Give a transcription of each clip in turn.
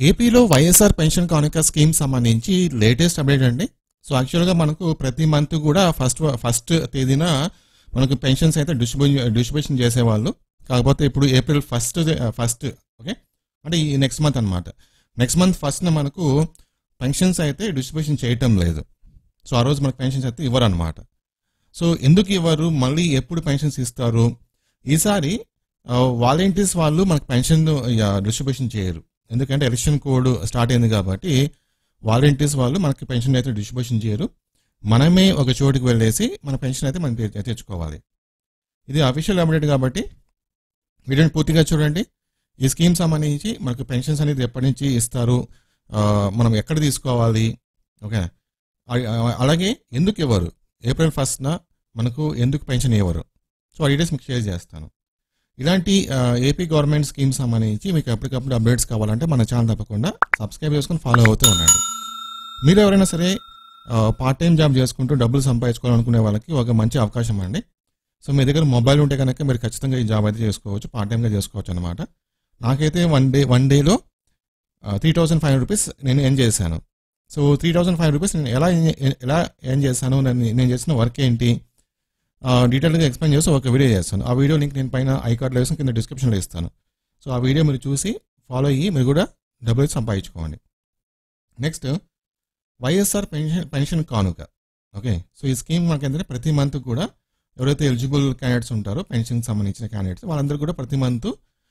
ఏపీలో YSR pension కానుక scheme సంబంధించి లేటెస్ట్ అప్డేట్ అండి. సో యాక్చువల్గా మనకు ప్రతి మంత్ కూడా ఫస్ట్ తేదీన మనకు పెన్షన్స్ అయితే డిస్ట్రిబ్యూషన్ చేసేవాళ్ళు. కాకపోతే ఇప్పుడు ఏప్రిల్ ఫస్ట్ ఓకే అంటే ఈ నెక్స్ట్ మంత్ అనమాట. నెక్స్ట్ మంత్ ఫస్ట్న మనకు పెన్షన్స్ అయితే డిస్ట్రిబ్యూషన్ చేయటం లేదు. సో ఆ రోజు మనకు పెన్షన్స్ అయితే ఇవ్వరు అనమాట. సో ఎందుకు ఇవ్వరు, మళ్ళీ ఎప్పుడు పెన్షన్స్ ఇస్తారు? ఈసారి వాలంటీర్స్ వాళ్ళు మనకు పెన్షన్ డిస్ట్రిబ్యూషన్ చేయరు. ఎందుకంటే ఎలక్షన్ కోడ్ స్టార్ట్ అయింది కాబట్టి వాలంటీర్స్ వాళ్ళు మనకి పెన్షన్ అయితే డిస్ట్రిబ్యూషన్ చేయరు. మనమే ఒక చోటుకి వెళ్ళేసి మన పెన్షన్ అయితే మనం తెచ్చుకోవాలి. ఇది అఫీషియల్ అప్డేట్ కాబట్టి వీడియోని పూర్తిగా చూడండి. ఈ స్కీమ్ సంబంధించి మనకు పెన్షన్స్ అనేది ఎప్పటి నుంచి ఇస్తారు, మనం ఎక్కడ తీసుకోవాలి, ఓకే, అలాగే ఎందుకు ఇవ్వరు, ఏప్రిల్ 1న మనకు ఎందుకు పెన్షన్ ఇవ్వరు, సో ఆ డీటెయిల్స్ మీకు షేర్ చేస్తాను. ఇలాంటి ఏపీ గవర్నమెంట్ స్కీమ్స్ సంబంధించి మీకు ఎప్పటికప్పుడు అప్డేట్స్ కావాలంటే మన ఛానల్ తప్పకుండా సబ్స్క్రైబ్ చేసుకుని ఫాలో అవుతూ ఉండండి. మీరు ఎవరైనా సరే పార్ట్ టైం జాబ్ చేసుకుంటూ డబ్బులు సంపాదించుకోవాలనుకునే వాళ్ళకి ఒక మంచి అవకాశం అండి. సో మీ దగ్గర మొబైల్ ఉంటే కనుక మీరు ఖచ్చితంగా ఈ జాబ్ అయితే చేసుకోవచ్చు, పార్ట్ టైంగా చేసుకోవచ్చు అనమాట. నాకైతే వన్ డేలో 3,500 రూపీస్ నేను ఎర్న్ చేశాను. సో 3,500 రూపీస్ నేను ఎలా ఎర్న్ చేశాను, నేను చేసిన వర్క్ ఏంటి డీటెయిల్గా ఎక్స్ప్లెయిన్ చేసి ఒక వీడియో చేస్తాను. ఆ వీడియో లింక్ నేను పైన ఐకార్డ్లో వేసి కింద డిస్క్రిప్షన్లో ఇస్తాను. సో ఆ వీడియో మీరు చూసి ఫాలో అయ్యి మీరు కూడా డబ్బులు సంపాదించుకోండి. నెక్స్ట్ వైఎస్ఆర్ పెన్షన్ కానుక. ఓకే, సో ఈ స్కీమ్ మనకి ఏంటంటే ప్రతి మంత్ కూడా ఎవరైతే ఎలిజిబుల్ క్యాండిడేట్స్ ఉంటారో పెన్షన్కి సంబంధించిన క్యాండిడేట్స్ వాళ్ళందరూ కూడా ప్రతి మంత్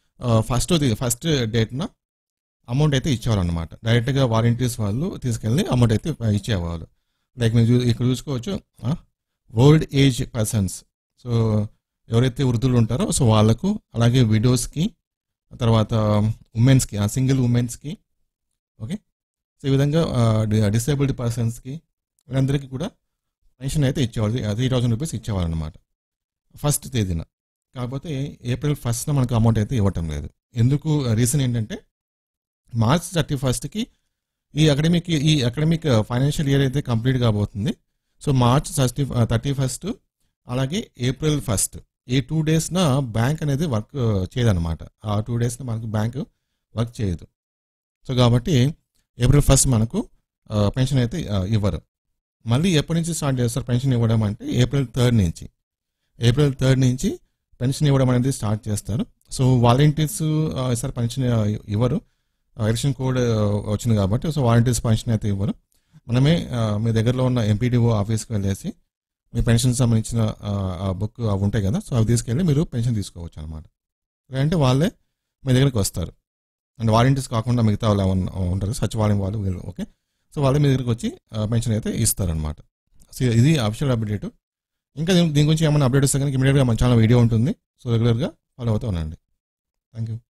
ఫస్ట్ డేట్న అమౌంట్ అయితే ఇచ్చేవాళ్ళు అనమాట. డైరెక్ట్గా వాలంటీర్స్ వాళ్ళు తీసుకెళ్ళి అమౌంట్ అయితే ఇచ్చేవాళ్ళు. లైక్ మీరు ఇక్కడ చూసుకోవచ్చు, ఓల్డ్ ఏజ్ పర్సన్స్, సో ఎవరైతే వృద్ధులు ఉంటారో సో వాళ్ళకు, అలాగే విడోస్కి, తర్వాత ఉమెన్స్కి, సింగిల్ ఉమెన్స్కి, ఓకే, సో ఈ విధంగా డిసేబుల్డ్ పర్సన్స్కి వీళ్ళందరికీ కూడా పెన్షన్ అయితే ఇచ్చేవాళ్ళు. 3,000 రూపీస్ ఇచ్చేవాళ్ళు అనమాట ఫస్ట్ తేదీన. కాకపోతే ఏప్రిల్ 1న మనకు అమౌంట్ అయితే ఇవ్వటం లేదు. ఎందుకు, రీజన్ ఏంటంటే మార్చ్ 31కి ఈ అకాడమిక్ ఫైనాన్షియల్ ఇయర్ అయితే కంప్లీట్ కాబోతుంది. సో మార్చ్ 31 అలాగే ఏప్రిల్ 1 ఈ 2 డేస్న బ్యాంక్ అనేది వర్క్ చేయదన్నమాట. ఆ 2 డేస్న మనకు బ్యాంక్ వర్క్ చేయదు. సో కాబట్టి ఏప్రిల్ 1 మనకు పెన్షన్ అయితే ఇవ్వరు. మళ్ళీ ఎప్పటి నుంచి స్టార్ట్ చేస్తారు పెన్షన్ ఇవ్వడం అంటే ఏప్రిల్ 3 నుంచి పెన్షన్ ఇవ్వడం అనేది స్టార్ట్ చేస్తారు. సో వాలంటీర్స్ ఈసారి పెన్షన్ ఇవ్వరు, ఎలక్షన్ కోడ్ వచ్చింది కాబట్టి. సో వాలంటీర్స్ పెన్షన్ అయితే ఇవ్వరు. మనమే మీ దగ్గరలో ఉన్న ఎంపీడీఓ ఆఫీస్కి వెళ్ళేసి మీ పెన్షన్ సంబంధించిన బుక్ అవి ఉంటాయి కదా, సో అవి తీసుకెళ్ళి మీరు పెన్షన్ తీసుకోవచ్చు అనమాట. లేదంటే వాళ్ళే మీ దగ్గరికి వస్తారు. అండ్ వాలంటీర్స్ కాకుండా మిగతా వాళ్ళు ఉంటారు, సచివాలయం వాళ్ళు, ఓకే, సో వాళ్ళే మీ దగ్గరికి వచ్చి పెన్షన్ అయితే ఇస్తారనమాట. సో ఇది అఫీషియల్ అప్డేట్. ఇంకా దీని గురించి ఏమైనా అప్డేట్ వస్తే కనుక ఇమీడియట్గా మన ఛానల్ వీడియో ఉంటుంది. సో రెగ్యులర్గా ఫాలో అవుతూ ఉండండి. Thank you.